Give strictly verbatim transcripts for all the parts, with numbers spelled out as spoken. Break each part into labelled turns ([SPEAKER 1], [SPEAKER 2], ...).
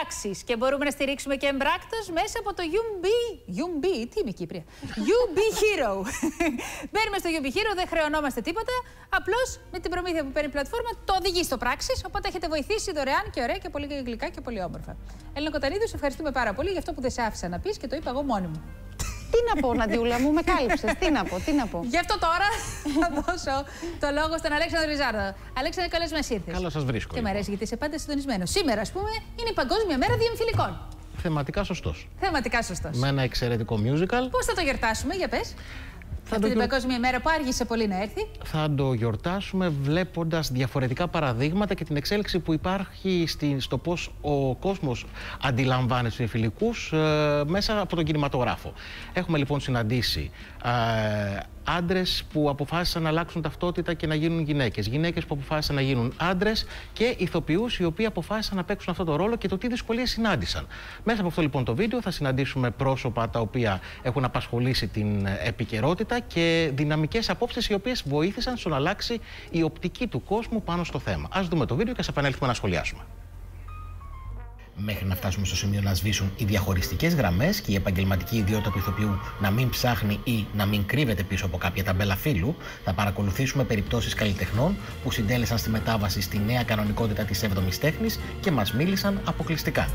[SPEAKER 1] πράξεις και μπορούμε να στηρίξουμε και εμπράκτος μέσα από το Γιουμπι. Γιουμπι, τι είμαι Κύπρια. Γιουμπι Hero. Μπαίνουμε στο Γιουμπι Hero, δεν χρεωνόμαστε τίποτα. Απλώς με την προμήθεια που παίρνει η πλατφόρμα το οδηγεί στο πράξεις. Οπότε έχετε βοηθήσει δωρεάν και ωραία και πολύ γλυκά και πολύ όμορφα. Έλληνα Κοτανίδου, σε ευχαριστούμε πάρα πολύ για αυτό που δεν σε άφησα να πεις και το είπα εγώ μόνη μου.
[SPEAKER 2] Τι να πω, Ναντιούλα μου, με κάλυψες. Τι να πω, τι να πω.
[SPEAKER 1] Γι' αυτό τώρα θα δώσω το λόγο στον Αλέξανδρο Ριζάρδο. Αλέξανδρο, καλώς μας ήρθες.
[SPEAKER 3] Καλώς σας βρίσκω.
[SPEAKER 1] Και μου αρέσει γιατί είσαι πάντα συντονισμένο. Σήμερα, ας πούμε, είναι η Παγκόσμια Μέρα Διεμφυλικών.
[SPEAKER 3] Θεματικά σωστός.
[SPEAKER 1] Θεματικά σωστός.
[SPEAKER 3] Με ένα εξαιρετικό musical.
[SPEAKER 1] Πώς θα το γιορτάσουμε, για πες.
[SPEAKER 3] Θα
[SPEAKER 1] Αυτή
[SPEAKER 3] το...
[SPEAKER 1] την Παγκόσμια Μέρα που άργησε πολύ να έρθει.
[SPEAKER 3] Θα το γιορτάσουμε βλέποντας διαφορετικά παραδείγματα και την εξέλιξη που υπάρχει στη, στο πώς ο κόσμος αντιλαμβάνει τους εμφυλικούς ε, μέσα από τον κινηματογράφο. Έχουμε λοιπόν συναντήσει ε, άντρες που αποφάσισαν να αλλάξουν ταυτότητα και να γίνουν γυναίκες, γυναίκες που αποφάσισαν να γίνουν άντρες και ηθοποιούς οι οποίοι αποφάσισαν να παίξουν αυτό το ρόλο και το τι δυσκολίες συνάντησαν. Μέσα από αυτό λοιπόν το βίντεο θα συναντήσουμε πρόσωπα τα οποία έχουν απασχολήσει την επικαιρότητα και δυναμικές απόψεις οι οποίες βοήθησαν στο να αλλάξει η οπτική του κόσμου πάνω στο θέμα. Ας δούμε το βίντεο και ας επανέλθουμε να σχολιάσουμε. Μέχρι να φτάσουμε στο σημείο να σβήσουν οι διαχωριστικές γραμμές και η επαγγελματική ιδιότητα του ηθοποιού να μην ψάχνει ή να μην κρύβεται πίσω από κάποια ταμπέλα φύλου, θα παρακολουθήσουμε περιπτώσεις καλλιτεχνών που συντέλεσαν στη μετάβαση στη νέα κανονικότητα της έβδομης τέχνης και μας μίλησαν αποκλειστικά.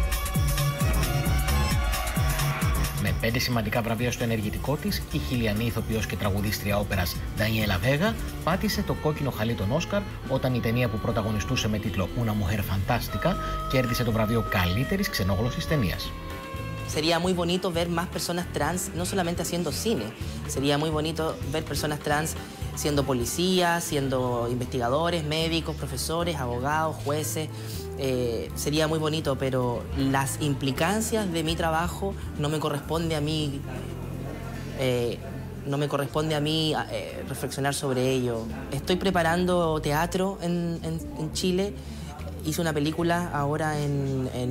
[SPEAKER 3] Με πέντε σημαντικά βραβεία στο ενεργητικό της, η χιλιανή ηθοποιός και τραγουδίστρια όπερας Ντανιέλα Βέγα πάτησε το κόκκινο χαλί των Όσκαρ όταν η ταινία που πρωταγωνιστούσε με τίτλο Una Mujer Fantástica κέρδισε το βραβείο καλύτερης ξενόγλωσσης ταινίας.
[SPEAKER 4] Sería muy bonito ver más personas trans, no solamente haciendo cine. Sería muy bonito ver personas trans siendo policías, siendo investigadores, médicos, profesores, abogados, jueces. Eh, sería muy bonito, pero las implicancias de mi trabajo no me corresponde a mí, eh, no me corresponde a mí eh, reflexionar sobre ello. Estoy preparando teatro en, en, en Chile. Hice una película ahora en, en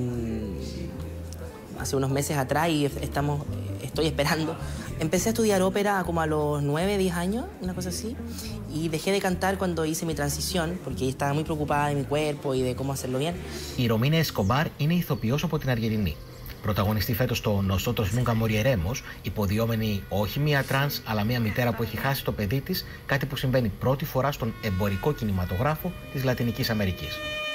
[SPEAKER 4] hace unos meses atrás y estamos, estoy esperando. Empecé a estudiar ópera como a los nueve, diez años, una cosa así, y dejé de cantar cuando hice mi transición, porque estaba muy preocupada de mi cuerpo y de cómo hacerlo bien.
[SPEAKER 3] Η Ρωμίνα Εσκομπάρ είναι ηθοποιός από την Αργεντινή. Πρωταγωνιστεί φέτος στο Nosotros Nunca Moriremos, υποδιόμενη όχι μία τρανς, αλλά μία μητέρα που έχει χάσει το παιδί της, κάτι που συμβαίνει πρώτη φορά στον εμπορικό κινηματογράφο της Λατινικής Αμερικής.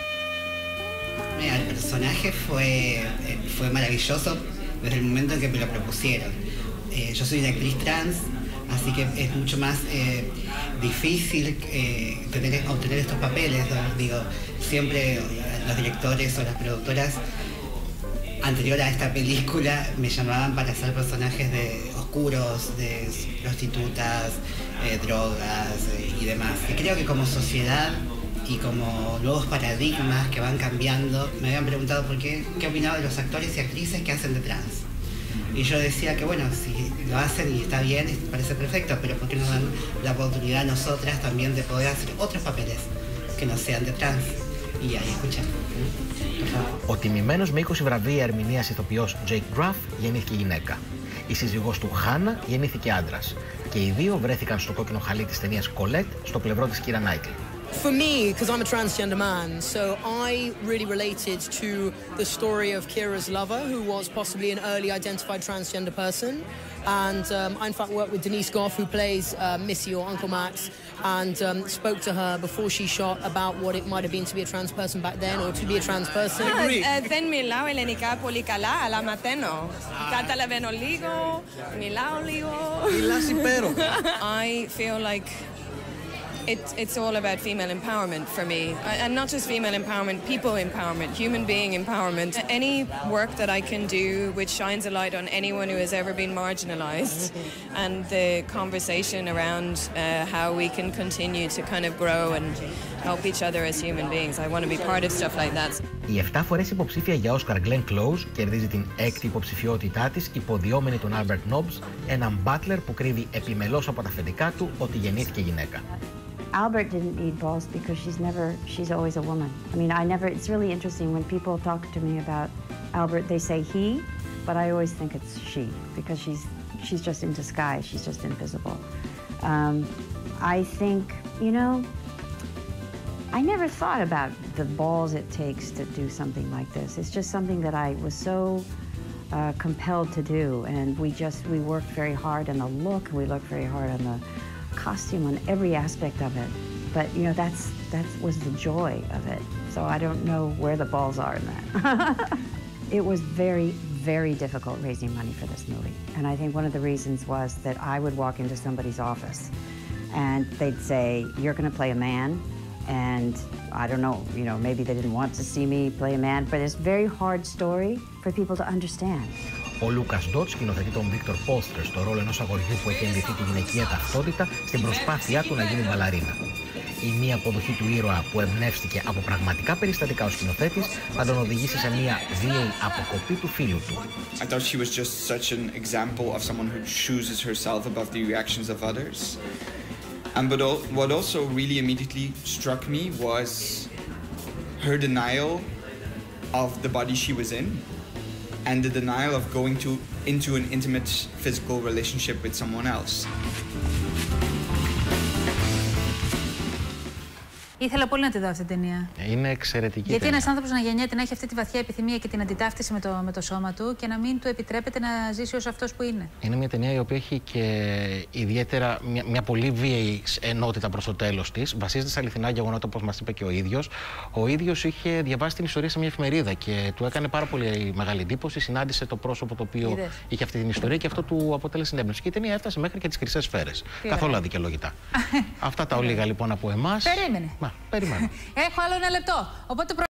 [SPEAKER 5] Mira, el personaje fue, fue maravilloso desde el momento en que me lo propusieron. Eh, yo soy una actriz trans, así que es mucho más eh, difícil eh, tener, obtener estos papeles. ¿No? Digo, siempre los directores o las productoras anterior a esta película me llamaban para hacer personajes de oscuros, de prostitutas, eh, drogas eh, y demás. Y creo que como sociedad y como nuevos paradigmas que van cambiando, me habían preguntado por qué, qué opinaba de los actores y actrices que hacen de trans. Y yo decía que bueno, si lo hacen y está bien, parece perfecto, pero ¿por qué nos dan la oportunidad a nosotras también de poder hacer otros papeles que no sean de trans? Y ahí escuchan.
[SPEAKER 3] Ο τιμημένος με είκοσι βραβεία ερμηνείας ηθοποιός Jake Graff γεννήθηκε γυναίκα. Η σύζυγός του Χάνα γεννήθηκε άντρας. Και οι δύο βρέθηκαν στο κόκκινο χαλί της ταινίας Colette στο πλευρό της Keira Knightley.
[SPEAKER 6] For me, because I'm a transgender man, so I really related to the story of Keira's lover, who was possibly an early identified transgender person. And um, I, in fact, worked with Denise Goff, who plays uh, Missy or Uncle Max, and um, spoke to her before she shot about what it might have been to be a trans person back then, or to be a trans person.
[SPEAKER 7] Δεν μιλάω ελληνικά πολύ καλά, αλλά μαθαίνω. Καταλαβαίνω λίγο, μιλάω λίγο.
[SPEAKER 3] Μιλάς υπέροχα.
[SPEAKER 7] I feel like It, it's all about female empowerment for me, and not just female empowerment, people empowerment, human being empowerment. Any work that I can do which shines a light on anyone who has ever been marginalized, and the conversation around uh, how we can continue to kind of grow and help each other as human beings. I want to be part of stuff like that.
[SPEAKER 3] Η εφτά φορές υποψήφια για Όσκαρ Glenn Close κερδίζει την έκτη υποψηφιότητά της, υποδιόμενη τον Albert Nobbs, έναν butler που κρύβει επιμελώς από τα αφεντικά του ότι γεννήθηκε γυναίκα.
[SPEAKER 8] Albert didn't need balls because she's never, she's always a woman. I mean, I never, it's really interesting when people talk to me about Albert, they say he, but I always think it's she because she's, she's just in disguise, she's just invisible. Um, I think, you know, I never thought about the balls it takes to do something like this. It's just something that I was so uh, compelled to do, and we just, we worked very hard on the look, we looked very hard on the costume, on every aspect of it. But, you know, that's, that was the joy of it. So I don't know where the balls are in that. It was very, very difficult raising money for this movie. And I think one of the reasons was that I would walk into somebody's office and they'd say, you're going to play a man. And I don't know, you know, maybe they didn't want to see me play a man, but it's a very hard story for people to understand.
[SPEAKER 9] Ο Λούκας Ντότ σκηνοθετεί τον Βίκτορ Πόστρερ στο ρόλο ενός αγοριού που έχει ενδυθεί τη γυναικεία ταυτότητα στην προσπάθειά του να γίνει μπαλαρίνα. Η μία αποδοχή του ήρωα που εμπνεύστηκε από πραγματικά περιστατικά ο σκηνοθέτης θα τον οδηγήσει σε μία βίαιη αποκοπή του φίλου του.
[SPEAKER 10] I thought she was just such an example of someone who chooses herself above the reactions of others. And but all, what also really immediately struck me was her denial of the body she was in, and the denial of going to into an intimate physical relationship with someone else.
[SPEAKER 1] Ήθελα πολύ να τη δω αυτή την ταινία.
[SPEAKER 3] Είναι εξαιρετική.
[SPEAKER 1] Γιατί
[SPEAKER 3] ταινία.
[SPEAKER 1] ένας άνθρωπος να γεννιέται, να έχει αυτή τη βαθιά επιθυμία και την αντιτάφτιση με το, με το σώμα του και να μην του επιτρέπεται να ζήσει ως αυτός που είναι.
[SPEAKER 3] Είναι μια ταινία η οποία έχει και ιδιαίτερα μια, μια πολύ βίαιη ενότητα προς το τέλος της. Βασίζεται σε αληθινά γεγονότα, όπως μας είπε και ο ίδιος. Ο ίδιος είχε διαβάσει την ιστορία σε μια εφημερίδα και του έκανε πάρα πολύ μεγάλη εντύπωση. Συνάντησε το πρόσωπο το οποίο Είδες. είχε αυτή την ιστορία και αυτό του αποτέλεσε έμπνευση. Και η ταινία έφτασε μέχρι και τις χρυσές σφαίρες. Καθόλου αδικαιολόγητα. Αυτά τα ολίγα λοιπόν από εμάς.
[SPEAKER 1] Περίμενε.
[SPEAKER 3] Μα, περιμένω.
[SPEAKER 1] Έχω άλλο ένα λεπτό. Οπότε